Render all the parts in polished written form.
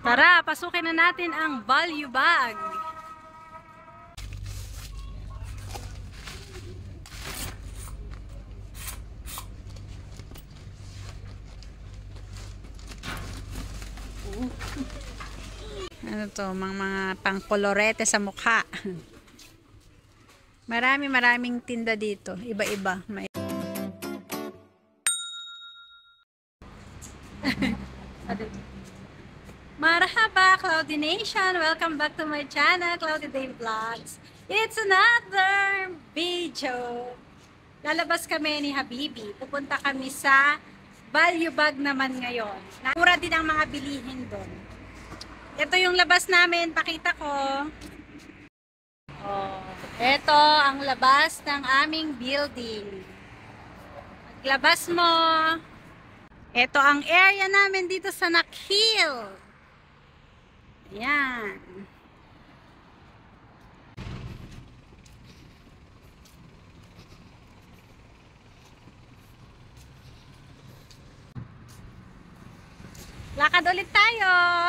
Tara, pasukin na natin ang value bag. Ano to, mga pangkolorete sa mukha. Maraming tinda dito, iba-iba. May Marhaba Claudienation! Welcome back to my channel, Claudie Day Vlogs. It's another video. Lalabas kami ni Habibi. Pupunta kami sa value bag naman ngayon. Mura din ang mga bilihin doon. Ito yung labas namin. Pakita ko. Oh, ito ang labas ng aming building. Paglabas mo, ito ang area namin dito sa Nakhil. Ayan. Lakad ulit tayo.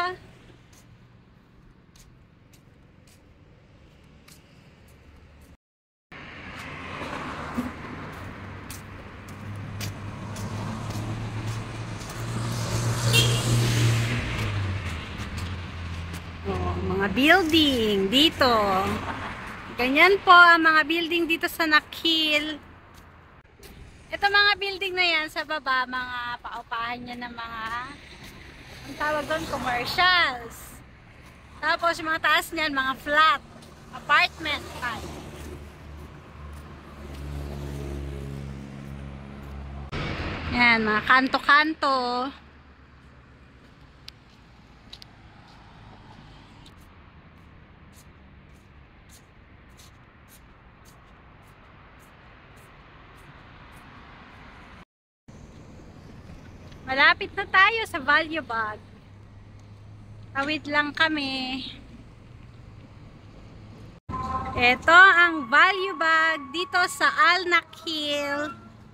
Mga building dito. Ganyan po ang mga building dito sa Nakhil. Ito mga building na yan sa baba, mga paupahan niya ng mga, ang tawag doon, commercials. Tapos yung mga taas niyan, mga flat, apartment type. Yan, mga kanto-kanto. Malapit na tayo sa value bag. Tawid lang kami. Ito ang value bag dito sa Al Nakhil.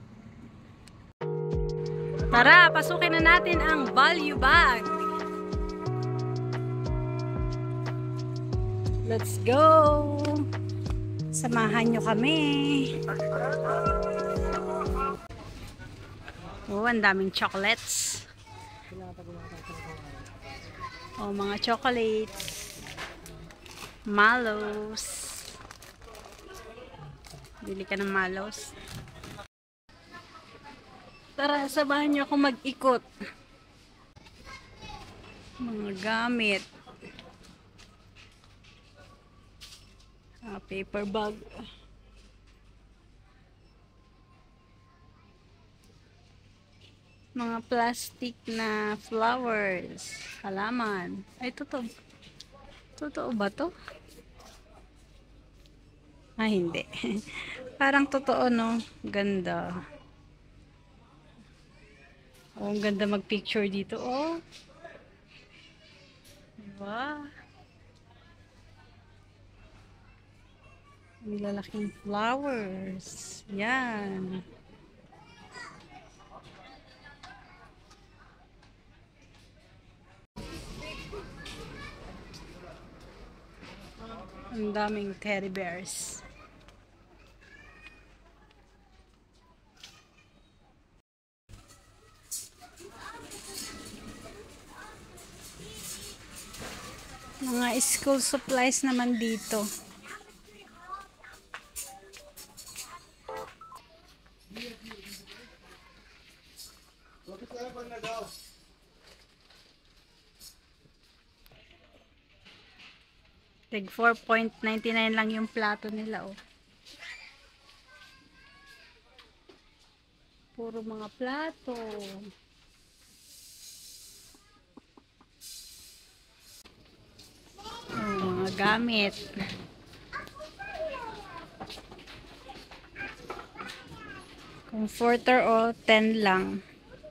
Tara, pasukin na natin ang value bag. Let's go! Samahan nyo kami. Oh, ang daming chocolates. Oh, mga chocolates. Mallows. Bili ka ng mallows. Tara, sabahan niyo ako mag-ikot. Mga gamit. Paper bag. Mga plastic na flowers, halaman. Ay, totoo. Totoo ba to? Ah, hindi. Parang totoo, no? Ganda. Oh, ang ganda mag-picture dito, oh. Diba? Ang lalaking flowers. Yan. Ang daming teddy bears. Mga school supplies naman dito. Tig 4.99 lang yung plato nila, oh. Puro mga plato. Oh, mga gamit. Comforter, oh, 10 lang.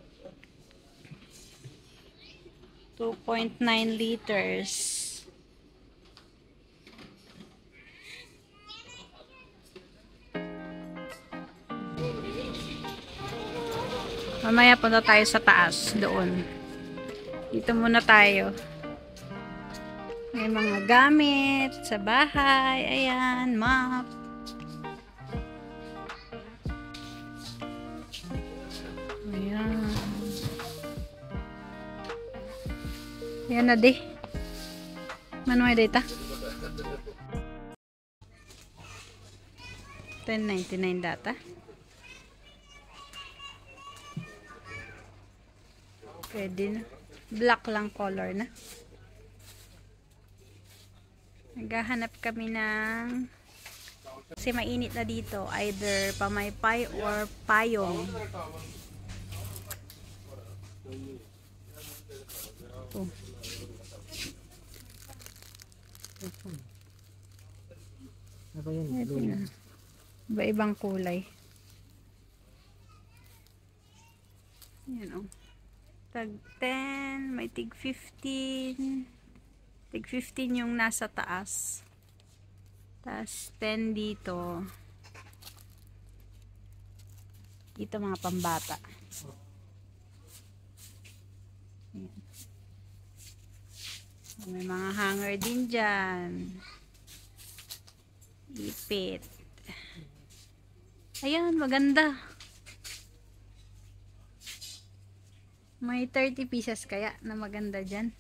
2.9 liters. Mamaya punta tayo sa taas doon. Dito muna tayo. May mga gamit sa bahay. Ayan, map. Ayan. Ayan na di. Manuay data. 10.99 data. Pwede na. Black lang color na. Naghahanap kami ng kasi mainit na dito. Either pamaypay or payong. Oh. Iba-ibang kulay. Yan o. Tag 10, may tig 15. Tig 15 yung nasa taas. Tapos 10 dito. Dito mga pambata. Yan. May mga hanger din dyan. Ipit. Ayan, maganda. May 30 pieces kaya na maganda dyan.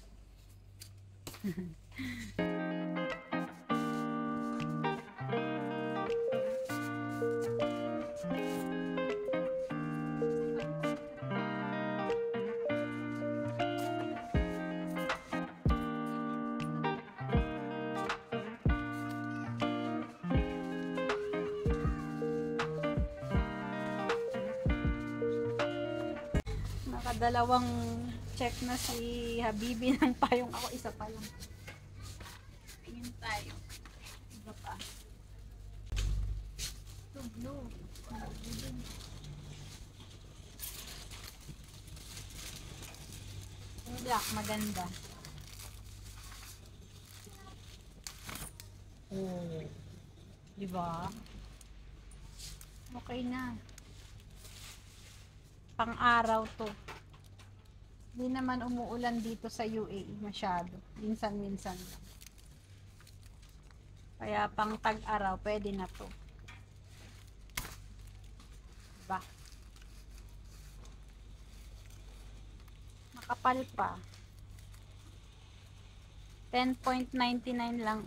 Nakadalawang check na si Habibi ng payong, ako isa pa lang. Tingin tayo. Iba pa. Ito blue. Yung black maganda. Oh. Diba? Okay na. Pang-araw to. Hindi naman umuulan dito sa UAE masyado. Minsan-minsan lang. Kaya pang tag-araw, pwede na to. Diba? Makapal pa. 10.99 lang.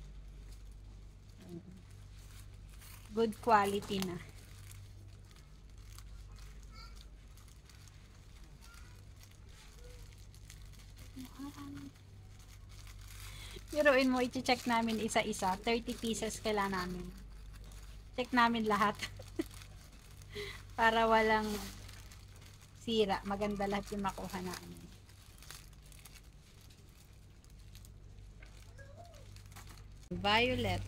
Good quality na. Piruin mo, i-check namin isa-isa. 30 pieces kailangan namin. Check namin lahat. Para walang sira. Maganda lahat yung makuha namin. Violet.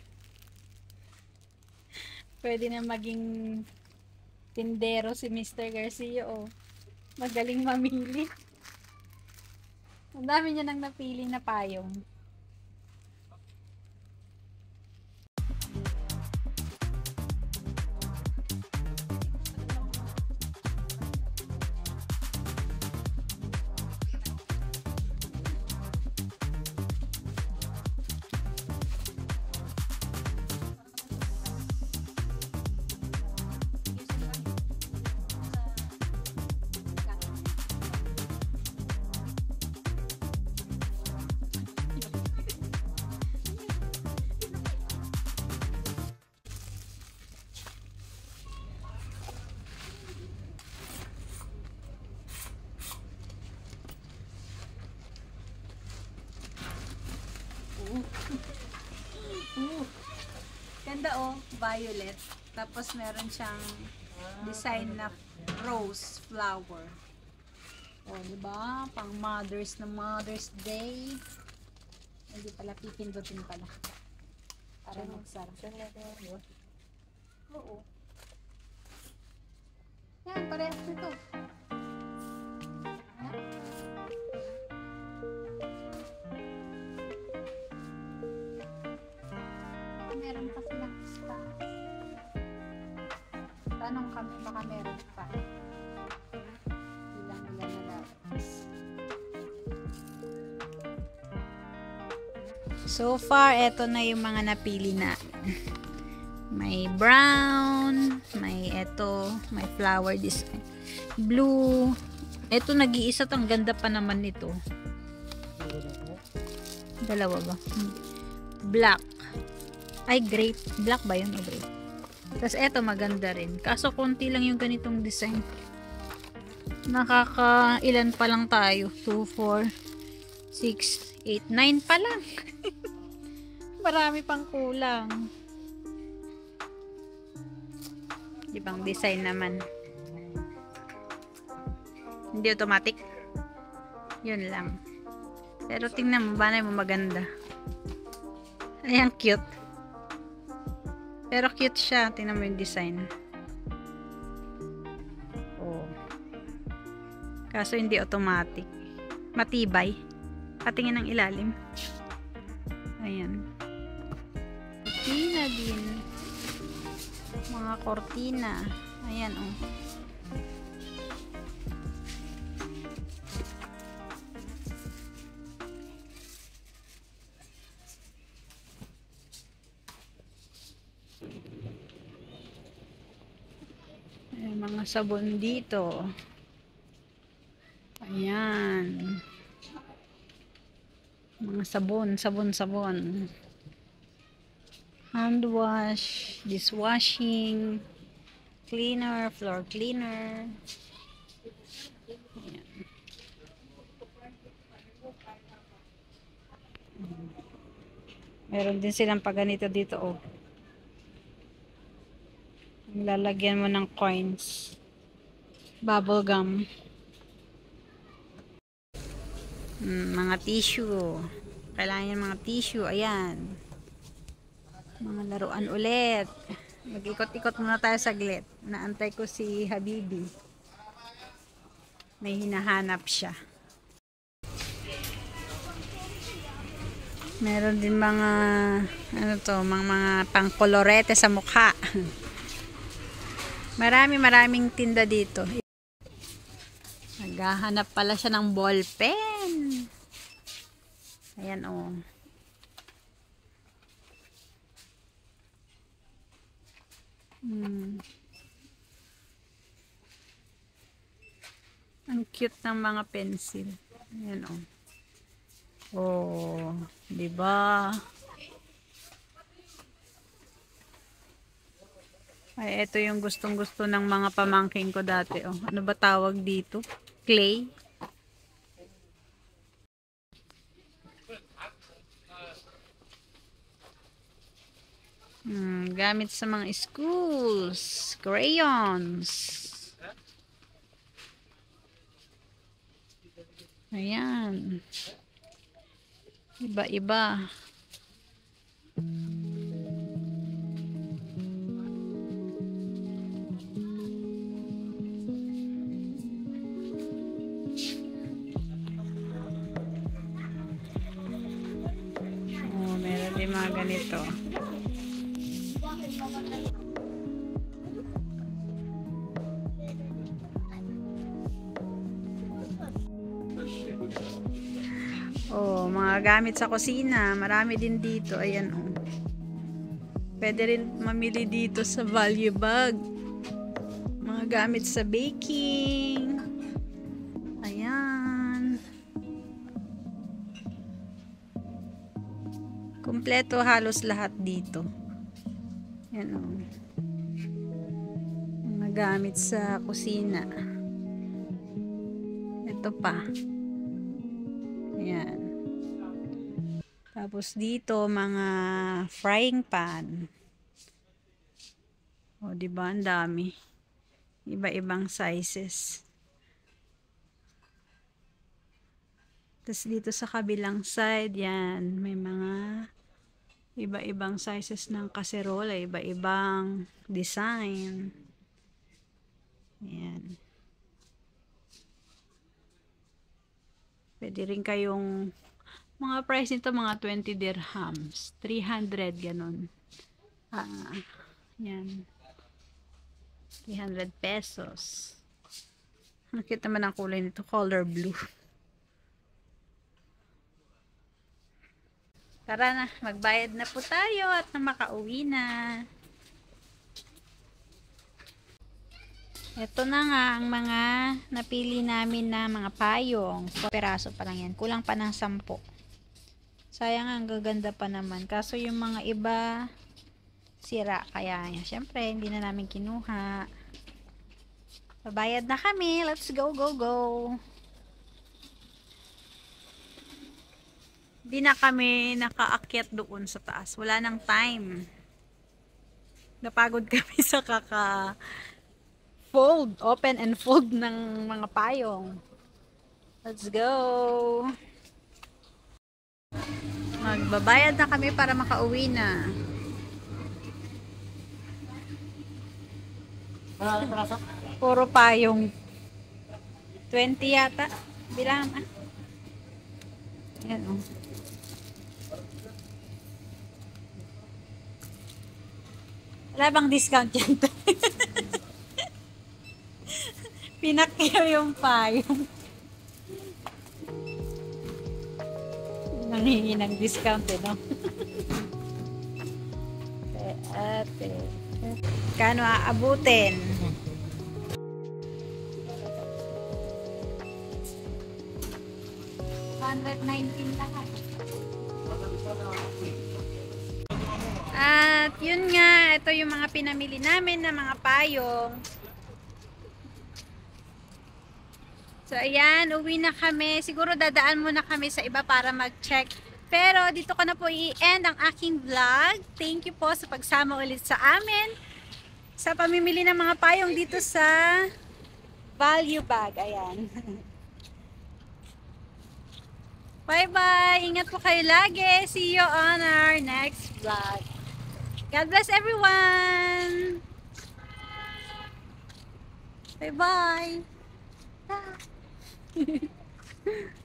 Pwede na maging tindero si Mr. Garcia. Oh. Magaling mamili. Ang dami niya nang napili na payong. Ganda oh, violet. Tapos meron siyang design na rose flower. Oh, di ba? Pang Mother's na Mother's Day. Hindi pala, pipindutin pala. Para magsarap. Oo. Yan, parehas nito. Meron pa silang stock. Tanong kami, baka meron pa. Ilang na labas. So far, eto na yung mga napili na. May brown, may eto, may flower design. Blue. Eto nag-iisa, ang ganda pa naman nito. Dalawa ba? Black. Ay, grape. Black ba yun o grape? Tapos eto maganda rin. Kaso konti lang yung ganitong design. Nakaka-ilan pa lang tayo? 2, 4, 6, 8, 9 pa lang. Marami pang kulang. Ibang design naman. Hindi automatic. Yun lang. Pero tingnan mo, banay mo maganda. Ayan, cute. Pero cute siya. Tingnan mo yung design. Oh. Kaso hindi automatic. Matibay. Patingin ng ilalim. Ayan. Kortina din. Mga kortina. Ayan, oh. Ayan, mga sabon dito. Ayan. Mga sabon. Hand wash, dishwashing, cleaner, floor cleaner. Ayan. Meron din silang paganito dito, oh. Lalagyan mo ng coins. Bubble gum. Mga tissue. Kailangan yung mga tissue. Ayan. Mga laruan ulit. Mag-ikot-ikot muna tayo saglit. Naantay ko si Habibi. May hinahanap siya. Meron din mga ano to, mga pangkolorete sa mukha. Maraming tinda dito. Naghahanap pala siya ng ball pen. Ayan, oh. Ang cute ng mga pencil. Ayan, oh. Oh, di ba? Ay, ito yung gustong-gusto ng mga pamangking ko dati, oh. Ano ba tawag dito? Clay. Gamit sa mga schools. Crayons. Ayan. Iba-iba. Oh, meron din mga ganito. Oh, mga gamit sa kusina. Marami din dito. Ayan, oh. Pwede rin mamili dito sa value bag. Mga gamit sa baking. Ayan. Kompleto halos lahat dito. Ayan, oh. Mga gamit sa kusina. Ito pa. Ayan. Tapos dito, mga frying pan. O, diba? Ang dami. Iba-ibang sizes. Tapos dito sa kabilang side, yan. May mga iba-ibang sizes ng kaserola. Iba-ibang design. Ayan. Pwede rin kayong mga price nito, mga 20 dirhams. 300, ganun. Yan. 300 pesos. Nakita naman ang kulay nito, color blue. Tara na, magbayad na po tayo at na makauwi na. Ito na nga ang mga napili namin na mga payong. 4 peraso pa lang yan. Kulang pa ng 10. Sayang, ang gaganda pa naman. Kaso yung mga iba sira. Kaya syempre hindi na namin kinuha. Babayad na kami. Let's go, go, go. Hindi na kami nakaakyat doon sa taas. Wala nang time. Napagod kami sa fold, open and fold ng mga payong. Let's go. Magbabayad na kami para makauwi na. Puro payong. 20 yata. Bilang ah. Ayan o. Wala bang discount yan? Pinakyaw yung payong. Nanghingi ng discount eh, no? Ate. Kano aabutin? $119 lahat. At yun nga, ito yung mga pinamili namin na mga payong. So, ayan, uwi na kami. Siguro dadaan muna kami sa iba para mag-check. Pero, dito ko na po i-end ang aking vlog. Thank you po sa pagsama ulit sa amin. Sa pamimili ng mga payong dito sa Value Bag. Ayan. Bye-bye! Ingat po kayo lagi. See you on our next vlog. God bless everyone! Bye-bye!